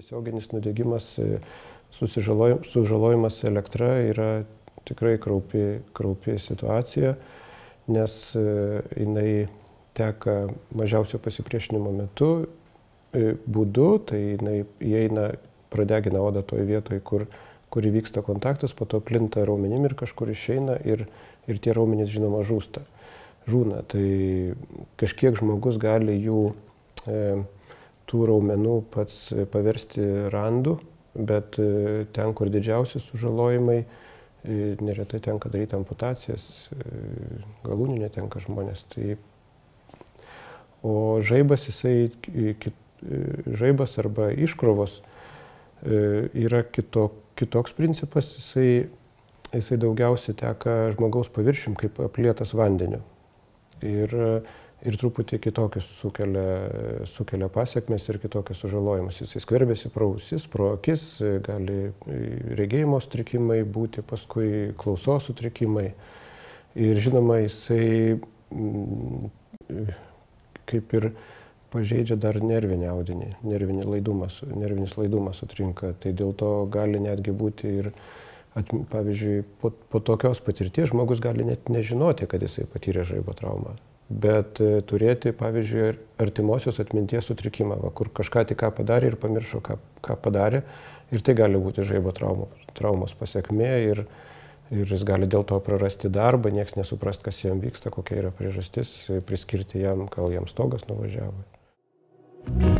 tiesioginis nudegimas, sužalojimas elektra yra tikrai kraupi situacija, nes jinai teka mažiausio pasipriešinimo metu būdu, tai jinai įeina, pradegina odą toje vietoje, kur įvyksta kontaktas, po to plinta raumenim ir kažkur išeina ir tie raumenys, žinoma, žūna. Tai kažkiek žmogus gali tų raumenų pats paversti randu, bet ten, kur didžiausi sužalojimai, neretai tenka daryti amputacijas, galūnių netenka žmonės. O žaibas, žaibas arba iškrovos yra kitoks principas, jisai daugiausiai teka žmogaus paviršium kaip aplietas vandeniu. Ir truputį kitokius sukelia pasiekmes ir kitokius sužalojimus. Jisai skverbiasi pro ausis, pro akis, gali regėjimo sutrikimai būti, paskui klausos sutrikimai. Ir žinoma, jisai kaip ir pažeidžia dar nervinį audinį, nervinis laidumas sutrinka. Tai dėl to gali netgi būti ir, pavyzdžiui, po tokios patirties žmogus gali net nežinoti, kad jisai patyrė žaibo traumą. Bet turėti, pavyzdžiui, artimosios atminties sutrikimą, kur kažką tik ką padarė ir pamiršo, ką padarė. Ir tai gali būti žaibo traumos pasekmė ir jis gali dėl to prarasti darbą, nieks nesuprast, kas jam vyksta, kokia yra priežastis, priskirti jam, gal jam stogas nuvažiavo.